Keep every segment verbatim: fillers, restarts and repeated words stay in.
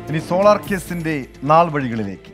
ഇനി സോളാർ കേസിന്റെ നാൾ വഴികളിലേക്ക്.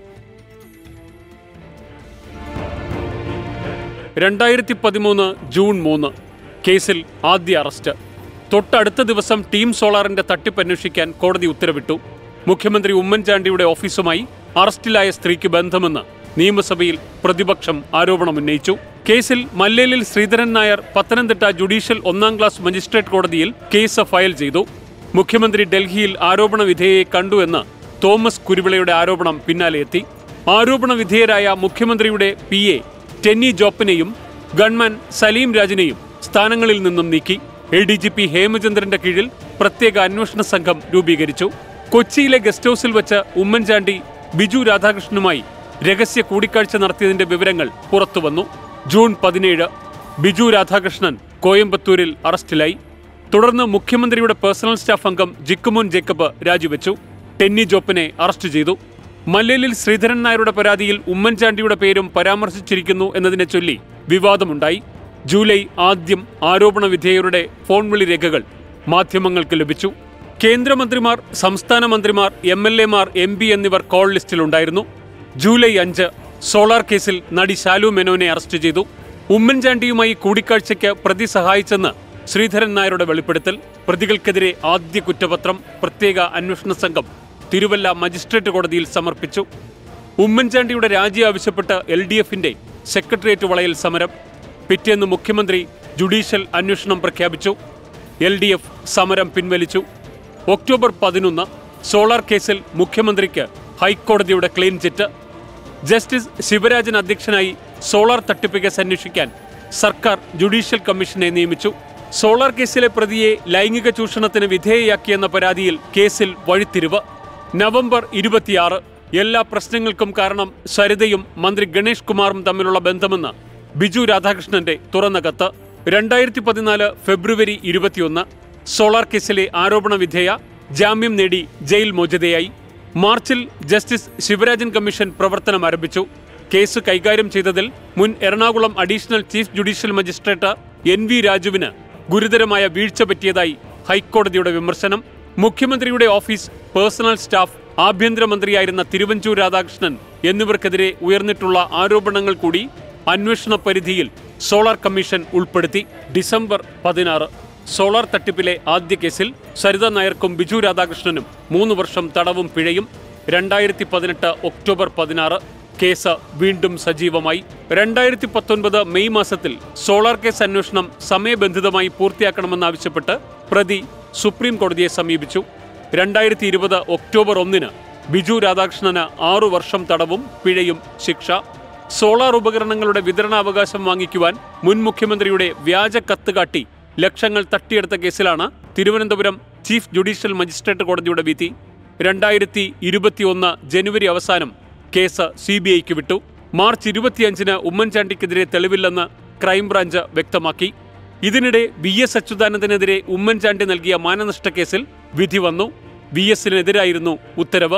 രണ്ടായിരത്തി പതിമൂന്ന് ജൂൺ മൂന്ന് കേസിൽ ആദ്യ അറസ്റ്റ്. തൊട്ടടുത്ത ദിവസം ടീം സോളാറിന്റെ തട്ടിപ്പ് അന്വേഷിക്കാൻ കോടതി ഉത്തരവിട്ടു. മുഖ്യമന്ത്രി ഉമ്മൻചാണ്ടിയുടെ ഓഫീസുമായി അറസ്റ്റിലായ സ്ത്രീക്ക് ബന്ധമെന്ന് നിയമസഭയിൽ പ്രതിപക്ഷം ആരോപണമുന്നയിച്ചു. കേസിൽ മല്ലേലിൽ ശ്രീധരൻ നായർ പത്തനംതിട്ട ജുഡീഷ്യൽ ഒന്നാം ക്ലാസ് മജിസ്ട്രേറ്റ് കോടതിയിൽ കേസ് ഫയൽ ചെയ്തു. മുഖ്യമന്ത്രി ഡൽഹിയിൽ ആരോപണ വിധേയയെ കണ്ടുവെന്ന് തോമസ് കുരുവിളയുടെ ആരോപണം പിന്നാലെയെത്തി. ആരോപണ വിധേയരായ മുഖ്യമന്ത്രിയുടെ പി എ ടെന്നി ജോപ്പനെയും ഗൺമാൻ സലീം രാജിനെയും സ്ഥാനങ്ങളിൽ നിന്നും നീക്കി. എ ഡി ജി പി ഹേമചന്ദ്രന്റെ കീഴിൽ പ്രത്യേക അന്വേഷണ സംഘം രൂപീകരിച്ചു. കൊച്ചിയിലെ ഗസ്റ്റ് ഹൌസിൽ വെച്ച് ഉമ്മൻചാണ്ടി ബിജു രാധാകൃഷ്ണനുമായി രഹസ്യ കൂടിക്കാഴ്ച നടത്തിയതിന്റെ വിവരങ്ങൾ പുറത്തുവന്നു. ജൂൺ പതിനേഴ് ബിജു രാധാകൃഷ്ണൻ കോയമ്പത്തൂരിൽ അറസ്റ്റിലായി. തുടർന്ന് മുഖ്യമന്ത്രിയുടെ പേഴ്സണൽ സ്റ്റാഫ് അംഗം ജിക്കുമോൻ ജേക്കബ് രാജിവെച്ചു. ടെന്നി ജോപ്പനെ അറസ്റ്റ് ചെയ്തു. മല്ലേലിൽ ശ്രീധരൻ നായരുടെ പരാതിയിൽ ഉമ്മൻചാണ്ടിയുടെ പേരും പരാമർശിച്ചിരിക്കുന്നു എന്നതിനെ ചൊല്ലി വിവാദമുണ്ടായി. ജൂലൈ ആദ്യം ആരോപണ വിധേയരുടെ ഫോൺ വിളി രേഖകൾ മാധ്യമങ്ങൾക്ക് ലഭിച്ചു. കേന്ദ്രമന്ത്രിമാർ, സംസ്ഥാന മന്ത്രിമാർ, എം എൽ എമാർ, എം പി എന്നിവർ കോൾ ലിസ്റ്റിലുണ്ടായിരുന്നു. ജൂലൈ അഞ്ച് സോളാർ കേസിൽ നടി ശാലു മേനോനെ അറസ്റ്റ് ചെയ്തു. ഉമ്മൻചാണ്ടിയുമായി കൂടിക്കാഴ്ചയ്ക്ക് പ്രതി സഹായിച്ചെന്ന് ശ്രീധരൻ നായരുടെ വെളിപ്പെടുത്തൽ. പ്രതികൾക്കെതിരെ ആദ്യ കുറ്റപത്രം പ്രത്യേക അന്വേഷണ സംഘം തിരുവല്ല മജിസ്ട്രേറ്റ് കോടതിയിൽ സമർപ്പിച്ചു. ഉമ്മൻചാണ്ടിയുടെ രാജി ആവശ്യപ്പെട്ട് എൽ ഡി എഫിന്റെ സെക്രട്ടേറിയറ്റ് വളയൽ സമരം. പിറ്റേന്ന് മുഖ്യമന്ത്രി ജുഡീഷ്യൽ അന്വേഷണം പ്രഖ്യാപിച്ചു. എൽ ഡി എഫ് സമരം പിൻവലിച്ചു. ഒക്ടോബർ പതിനൊന്ന് സോളാർ കേസിൽ മുഖ്യമന്ത്രിക്ക് ഹൈക്കോടതിയുടെ ക്ലീൻ ചിറ്റ്. ജസ്റ്റിസ് ശിവരാജൻ അധ്യക്ഷനായി സോളാർ തട്ടിപ്പ് കേസ് അന്വേഷിക്കാൻ സർക്കാർ ജുഡീഷ്യൽ കമ്മീഷനെ നിയമിച്ചു. സോളാർ കേസിലെ പ്രതിയെ ലൈംഗിക ചൂഷണത്തിന് വിധേയയാക്കിയെന്ന പരാതിയിൽ കേസിൽ വഴിത്തിരിവ്. നവംബർ ഇരുപത്തിയാറ് എല്ലാ പ്രശ്നങ്ങൾക്കും കാരണം സരിതയും മന്ത്രി ഗണേഷ് കുമാറും തമ്മിലുള്ള ബന്ധമെന്ന് ബിജു രാധാകൃഷ്ണന്റെ തുറന്ന കത്ത്. രണ്ടായിരത്തി പതിനാല് ഫെബ്രുവരി ഇരുപത്തിയൊന്ന് സോളാർ കേസിലെ ആരോപണ വിധേയ ജാമ്യം നേടി ജയിൽ മോചിതയായി. മാർച്ചിൽ ജസ്റ്റിസ് ശിവരാജൻ കമ്മീഷൻ പ്രവർത്തനം ആരംഭിച്ചു. കേസ് കൈകാര്യം ചെയ്തതിൽ മുൻ Ernakulam additional chief judicial magistrate N V രാജുവിന് ഗുരുതരമായ വീഴ്ച പറ്റിയതായി ഹൈക്കോടതിയുടെ വിമർശനം. മുഖ്യമന്ത്രിയുടെ ഓഫീസ്, പേഴ്സണൽ സ്റ്റാഫ്, ആഭ്യന്തരമന്ത്രിയായിരുന്ന തിരുവഞ്ചൂർ രാധാകൃഷ്ണൻ എന്നിവർക്കെതിരെ ഉയർന്നിട്ടുള്ള ആരോപണങ്ങൾ കൂടി അന്വേഷണ പരിധിയിൽ സോളാർ കമ്മീഷൻ ഉൾപ്പെടുത്തി. ഡിസംബർ പതിനാറ് സോളാർ തട്ടിപ്പിലെ ആദ്യ കേസിൽ സരിത നായർക്കും ബിജു രാധാകൃഷ്ണനും മൂന്ന് വർഷം തടവും പിഴയും. രണ്ടായിരത്തി പതിനെട്ട് ഒക്ടോബർ പതിനാറ് കേസ് വീണ്ടും സജീവമായി. രണ്ടായിരത്തി പത്തൊൻപത് മെയ് മാസത്തിൽ സോളാർ കേസ് അന്വേഷണം സമയബന്ധിതമായി പൂർത്തിയാക്കണമെന്നാവശ്യപ്പെട്ട് പ്രതി സുപ്രീം കോടതിയെ സമീപിച്ചു. രണ്ടായിരത്തി ഇരുപത് ഒക്ടോബർ ഒന്നിന് ബിജു രാധാകൃഷ്ണന് ആറു വർഷം തടവും പിഴയും ശിക്ഷ. സോളാർ ഉപകരണങ്ങളുടെ വിതരണാവകാശം വാങ്ങിക്കുവാൻ മുൻ മുഖ്യമന്ത്രിയുടെ വ്യാജ കത്ത് കാട്ടി ലക്ഷങ്ങൾ തട്ടിയെടുത്ത കേസിലാണ് തിരുവനന്തപുരം ചീഫ് ജുഡീഷ്യൽ മജിസ്ട്രേറ്റ് കോടതിയുടെ വിധി. രണ്ടായിരത്തി ഇരുപത്തിയൊന്ന് ജനുവരി അവസാനം കേസ് സി ബി ഐക്ക് വിട്ടു. മാർച്ച് ഇരുപത്തിയഞ്ചിന് ഉമ്മൻചാണ്ടിക്കെതിരെ തെളിവില്ലെന്ന് ക്രൈംബ്രാഞ്ച് വ്യക്തമാക്കി. ഇതിനിടെ വി എസ് അച്യുതാനന്ദനെതിരെ ഉമ്മൻചാണ്ടി നൽകിയ മാനനഷ്ട കേസിൽ വിധി വന്നു. വി എസിനെതിരായിരുന്നു ഉത്തരവ്.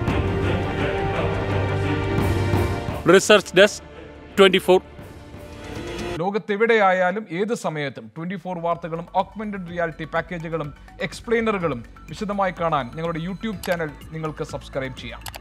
Research desk twenty four. ലോകത്തെവിടെയായാലും ഏത് സമയത്തും ട്വന്റി ഫോർ വാർത്തകളും ഓഗ്മെന്റഡ് റിയാലിറ്റി പാക്കേജുകളും എക്സ്പ്ലെയിനറുകളും വിശദമായി കാണാൻ ഞങ്ങളുടെ യൂട്യൂബ് ചാനൽ നിങ്ങൾക്ക് സബ്സ്ക്രൈബ് ചെയ്യാം.